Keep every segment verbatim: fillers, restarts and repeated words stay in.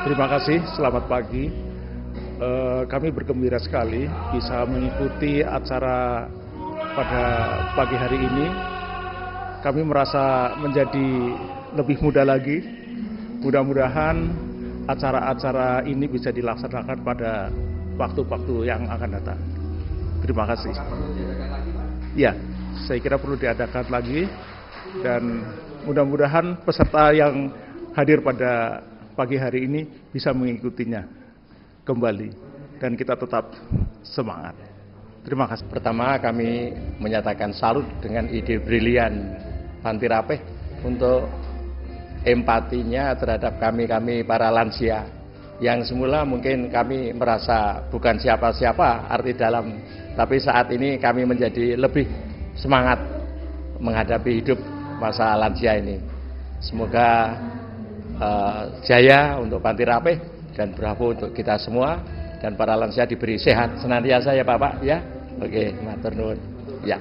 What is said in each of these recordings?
Terima kasih, selamat pagi. E, kami bergembira sekali bisa mengikuti acara pada pagi hari ini. Kami merasa menjadi lebih muda lagi. Mudah-mudahan acara-acara ini bisa dilaksanakan pada waktu-waktu yang akan datang. Terima kasih. Ya, saya kira perlu diadakan lagi dan mudah-mudahan peserta yang hadir pada pagi hari ini bisa mengikutinya kembali dan kita tetap semangat. Terima kasih. Pertama kami menyatakan salut dengan ide brilian Panti Rapih untuk empatinya terhadap kami-kami para lansia yang semula mungkin kami merasa bukan siapa-siapa arti dalam, tapi saat ini kami menjadi lebih semangat menghadapi hidup masa lansia ini. Semoga Uh, jaya untuk Panti Rapih dan bravo untuk kita semua dan para lansia diberi sehat senantiasa ya Bapak ya. Oke, matur nuwun. Ya.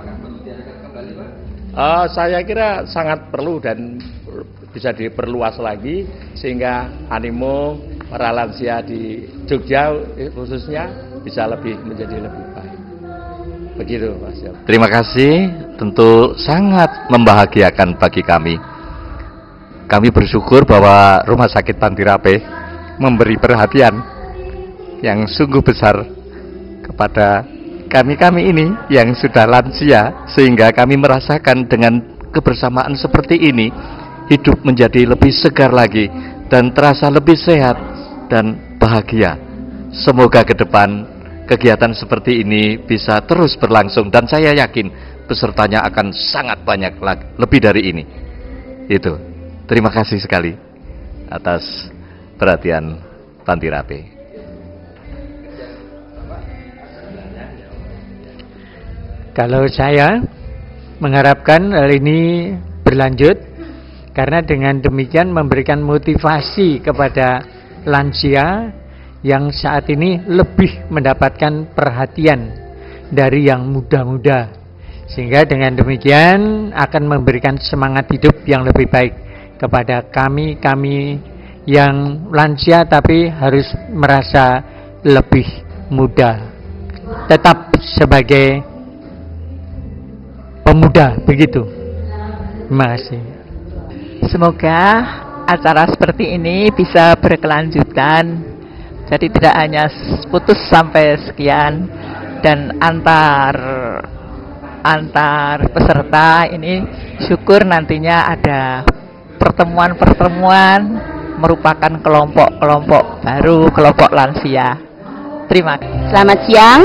Uh, saya kira sangat perlu dan bisa diperluas lagi sehingga animo para lansia di Jogja khususnya bisa lebih menjadi lebih baik. Begitu Mas. Terima kasih, tentu sangat membahagiakan bagi kami. Kami bersyukur bahwa Rumah Sakit Panti Rapih memberi perhatian yang sungguh besar kepada kami-kami ini yang sudah lansia, sehingga kami merasakan dengan kebersamaan seperti ini hidup menjadi lebih segar lagi dan terasa lebih sehat dan bahagia. Semoga ke depan kegiatan seperti ini bisa terus berlangsung dan saya yakin pesertanya akan sangat banyak lagi, lebih dari ini. Itu. Terima kasih sekali atas perhatian Panti Rapih. Kalau saya mengharapkan hal ini berlanjut karena dengan demikian memberikan motivasi kepada lansia yang saat ini lebih mendapatkan perhatian dari yang muda-muda, sehingga dengan demikian akan memberikan semangat hidup yang lebih baik kepada kami-kami yang lansia tapi harus merasa lebih muda, tetap sebagai pemuda, begitu. Terima kasih. Semoga acara seperti ini bisa berkelanjutan, jadi tidak hanya putus sampai sekian, dan antar antar peserta ini syukur nantinya ada pertemuan-pertemuan merupakan kelompok-kelompok baru, kelompok lansia. Terima kasih. Selamat siang.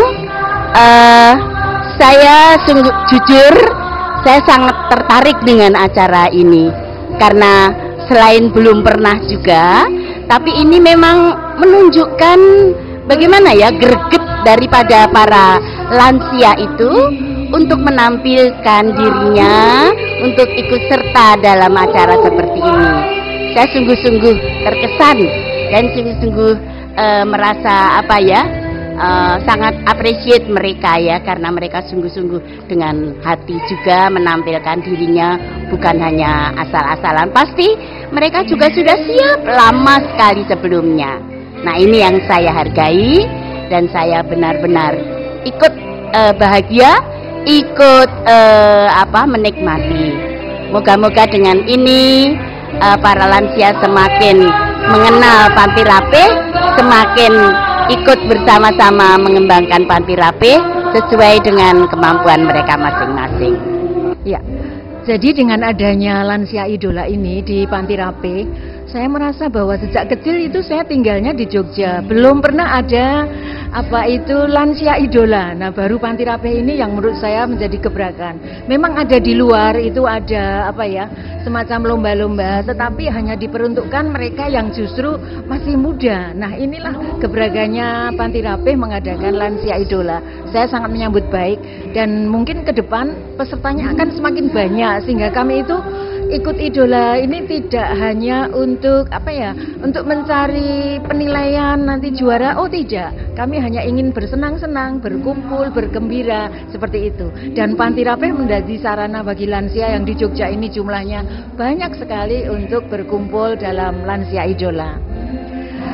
Uh, saya sungguh jujur, saya sangat tertarik dengan acara ini karena selain belum pernah juga, tapi ini memang menunjukkan bagaimana ya greget daripada para lansia itu untuk menampilkan dirinya, untuk ikut serta dalam acara seperti ini. Saya sungguh-sungguh terkesan dan sungguh-sungguh e, merasa apa ya, e, sangat appreciate mereka ya, karena mereka sungguh-sungguh dengan hati juga menampilkan dirinya, bukan hanya asal-asalan. Pasti mereka juga sudah siap lama sekali sebelumnya. Nah, ini yang saya hargai dan saya benar-benar ikut e, bahagia, ikut uh, apa menikmati. Moga-moga dengan ini uh, para lansia semakin mengenal Panti Rapih, semakin ikut bersama-sama mengembangkan Panti Rapih sesuai dengan kemampuan mereka masing-masing. Ya, jadi dengan adanya lansia idola ini di Panti Rapih, saya merasa bahwa sejak kecil itu saya tinggalnya di Jogja, belum pernah ada apa itu lansia idola. Nah, baru Panti Rapih ini yang menurut saya menjadi gebrakan. Memang ada di luar itu ada apa ya, semacam lomba-lomba, tetapi hanya diperuntukkan mereka yang justru masih muda. Nah, inilah gebrakannya Panti Rapih mengadakan lansia idola. Saya sangat menyambut baik dan mungkin ke depan pesertanya akan semakin banyak, sehingga kami itu ikut idola ini tidak hanya untuk apa ya, untuk mencari penilaian nanti juara. Oh tidak, kami hanya ingin bersenang-senang, berkumpul, bergembira seperti itu. Dan Panti Rapih menjadi sarana bagi lansia yang di Jogja ini jumlahnya banyak sekali untuk berkumpul dalam lansia idola.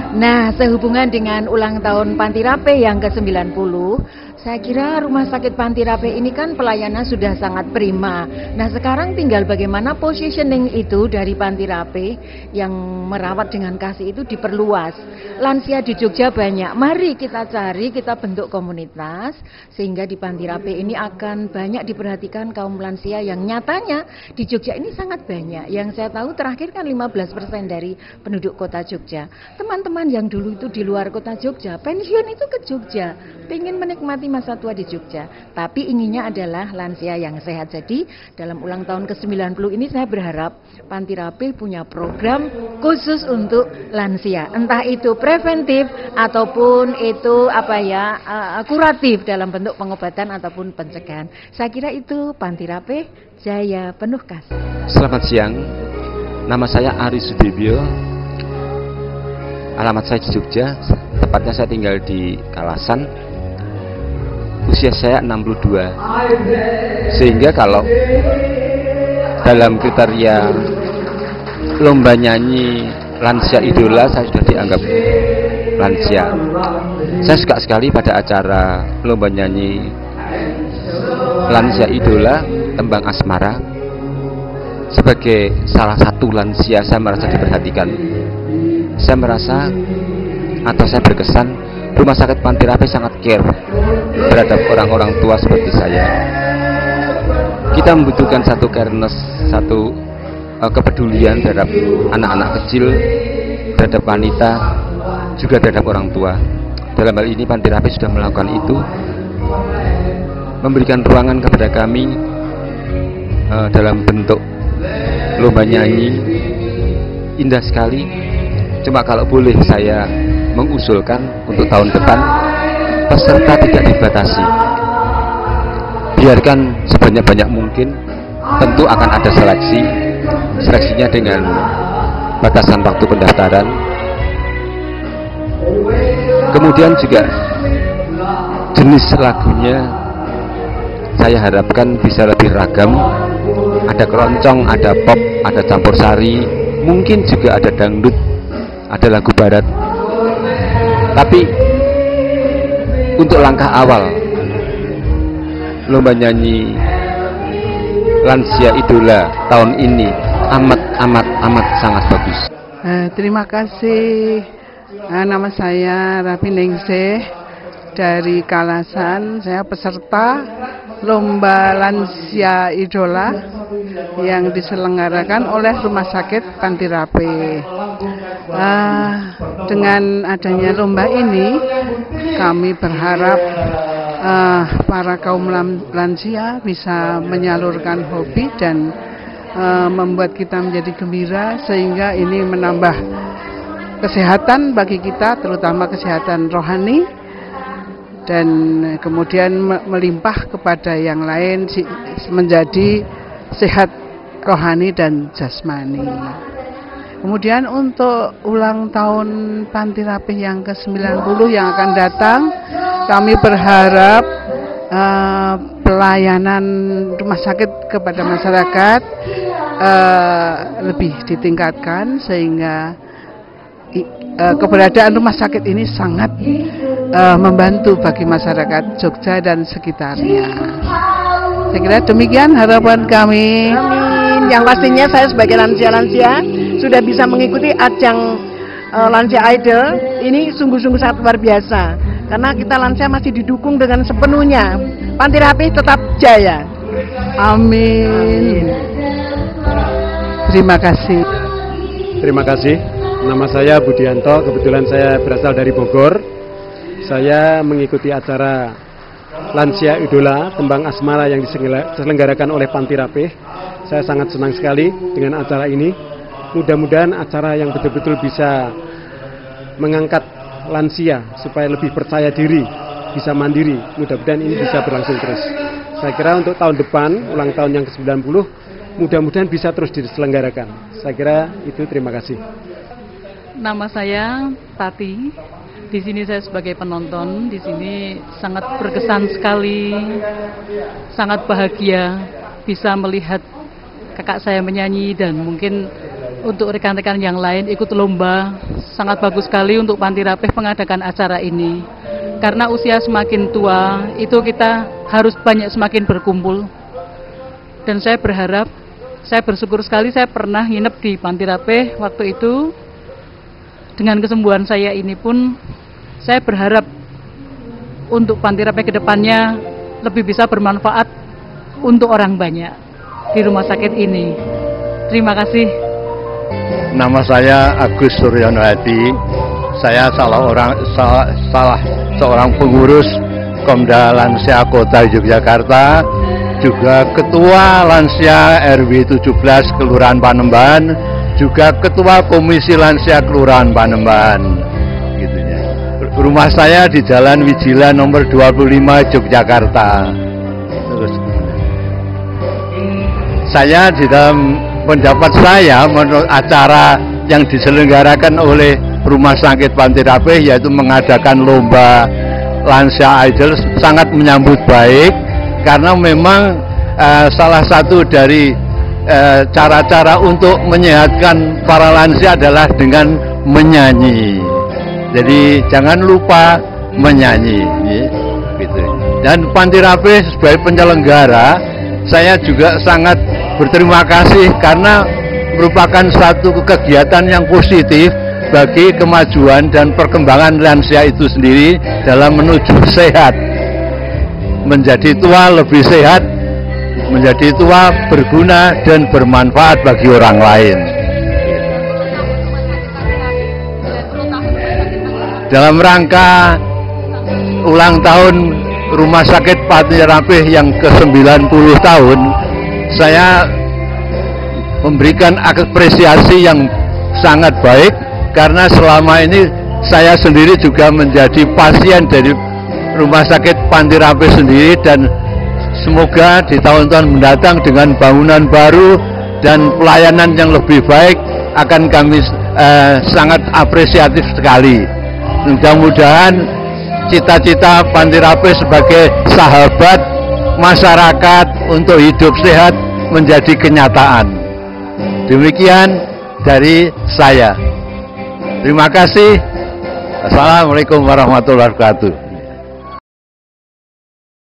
Nah, sehubungan dengan ulang tahun Pantirape yang ke sembilan puluh, saya kira Rumah Sakit Pantirape ini kan pelayanan sudah sangat prima. Nah, sekarang tinggal bagaimana positioning itu dari Pantirape yang merawat dengan kasih itu diperluas. Lansia di Jogja banyak. Mari kita cari, kita bentuk komunitas sehingga di Pantirape ini akan banyak diperhatikan kaum lansia yang nyatanya di Jogja ini sangat banyak. Yang saya tahu terakhir kan lima belas persen dari penduduk kota Jogja. Teman-teman yang dulu itu di luar kota Jogja, pensiun itu ke Jogja, pengen menikmati masa tua di Jogja, tapi inginnya adalah lansia yang sehat. Jadi dalam ulang tahun ke sembilan puluh ini saya berharap Pantirape punya program khusus untuk lansia, entah itu preventif ataupun itu apa ya uh, kuratif dalam bentuk pengobatan ataupun pencegahan. Saya kira itu Pantirape Jaya Penuh Kasih. Selamat siang, nama saya Ari Sudibyo. Alamat saya di Jogja, tepatnya saya tinggal di Kalasan. Usia saya enam puluh dua. Sehingga kalau dalam kriteria lomba nyanyi lansia idola, saya sudah dianggap lansia. Saya suka sekali pada acara lomba nyanyi lansia idola Tembang Asmara. Sebagai salah satu lansia, saya merasa diperhatikan. Saya merasa atau saya berkesan Rumah Sakit Pantirape sangat care terhadap orang-orang tua seperti saya. Kita membutuhkan satu careness, satu uh, kepedulian terhadap anak-anak kecil, terhadap wanita, juga terhadap orang tua. Dalam hal ini Pantirape sudah melakukan itu, memberikan ruangan kepada kami uh, dalam bentuk lomba nyanyi. Indah sekali. Cuma kalau boleh saya mengusulkan untuk tahun depan peserta tidak dibatasi, biarkan sebanyak-banyak mungkin. Tentu akan ada seleksi, seleksinya dengan batasan waktu pendaftaran. Kemudian juga jenis lagunya saya harapkan bisa lebih ragam. Ada keroncong, ada pop, ada campur sari, mungkin juga ada dangdut, ada lagu barat. Tapi untuk langkah awal lomba nyanyi lansia idola tahun ini amat amat amat sangat bagus. Uh, terima kasih. Uh, nama saya Rapi Ningsih dari Kalasan. Saya peserta lomba lansia idola yang diselenggarakan oleh Rumah Sakit Pantirape. Uh, dengan adanya lomba ini, kami berharap uh, para kaum lansia bisa menyalurkan hobi dan uh, membuat kita menjadi gembira, sehingga ini menambah kesehatan bagi kita, terutama kesehatan rohani, dan kemudian melimpah kepada yang lain menjadi sehat rohani dan jasmani. Kemudian untuk ulang tahun Pantirape yang ke sembilan puluh yang akan datang, kami berharap uh, pelayanan rumah sakit kepada masyarakat uh, lebih ditingkatkan, sehingga uh, keberadaan rumah sakit ini sangat uh, membantu bagi masyarakat Jogja dan sekitarnya. Saya kira demikian harapan kami. Amin. Yang pastinya saya sebagai lansia-lansia sudah bisa mengikuti ajang uh, Lansia Idol ini sungguh-sungguh sangat luar biasa, karena kita lansia masih didukung dengan sepenuhnya. Pantirape tetap jaya. Amin. Terima kasih. Terima kasih. Nama saya Budianto, kebetulan saya berasal dari Bogor. Saya mengikuti acara Lansia Idola Tembang Asmara yang diselenggarakan oleh Pantirape. Saya sangat senang sekali dengan acara ini. Mudah-mudahan acara yang betul-betul bisa mengangkat lansia supaya lebih percaya diri, bisa mandiri. Mudah-mudahan ini bisa berlangsung terus. Saya kira untuk tahun depan, ulang tahun yang ke sembilan puluh, mudah-mudahan bisa terus diselenggarakan. Saya kira itu, terima kasih. Nama saya Tati. Di sini saya sebagai penonton. Di sini sangat berkesan sekali, sangat bahagia bisa melihat kakak saya menyanyi, dan mungkin untuk rekan-rekan yang lain ikut lomba. Sangat bagus sekali untuk Panti Rapih mengadakan acara ini. Karena usia semakin tua, itu kita harus banyak semakin berkumpul. Dan saya berharap, saya bersyukur sekali saya pernah nginep di Panti Rapih waktu itu. Dengan kesembuhan saya ini pun, saya berharap untuk Panti Rapih ke depannya lebih bisa bermanfaat untuk orang banyak di rumah sakit ini. Terima kasih. Nama saya Agus Suryono Hadi. Saya salah orang salah, salah seorang pengurus Komda Lansia Kota Yogyakarta, juga Ketua Lansia R W tujuh belas Kelurahan Panembahan, juga Ketua Komisi Lansia Kelurahan Panembahan. Gitunya. Rumah saya di Jalan Wijila nomor dua puluh lima Yogyakarta. Terus saya di dalam pendapat saya menurut acara yang diselenggarakan oleh Rumah Sakit Panti Rapih, yaitu mengadakan lomba Lansia Idol, sangat menyambut baik karena memang uh, salah satu dari cara-cara uh, untuk menyehatkan para lansia adalah dengan menyanyi. Jadi jangan lupa menyanyi, ya, gitu. Dan Panti Rapih sebagai penyelenggara, saya juga sangat berterima kasih karena merupakan satu kegiatan yang positif bagi kemajuan dan perkembangan lansia itu sendiri dalam menuju sehat, menjadi tua lebih sehat, menjadi tua berguna dan bermanfaat bagi orang lain. Dalam rangka ulang tahun Rumah Sakit Panti Rapih yang ke sembilan puluh tahun, saya memberikan apresiasi yang sangat baik karena selama ini saya sendiri juga menjadi pasien dari Rumah Sakit Panti Rapih sendiri, dan semoga di tahun-tahun mendatang dengan bangunan baru dan pelayanan yang lebih baik akan kami eh, sangat apresiatif sekali. Mudah-mudahan cita-cita Panti Rapih sebagai sahabat masyarakat untuk hidup sehat menjadi kenyataan. Demikian dari saya. Terima kasih. Assalamualaikum warahmatullahi wabarakatuh.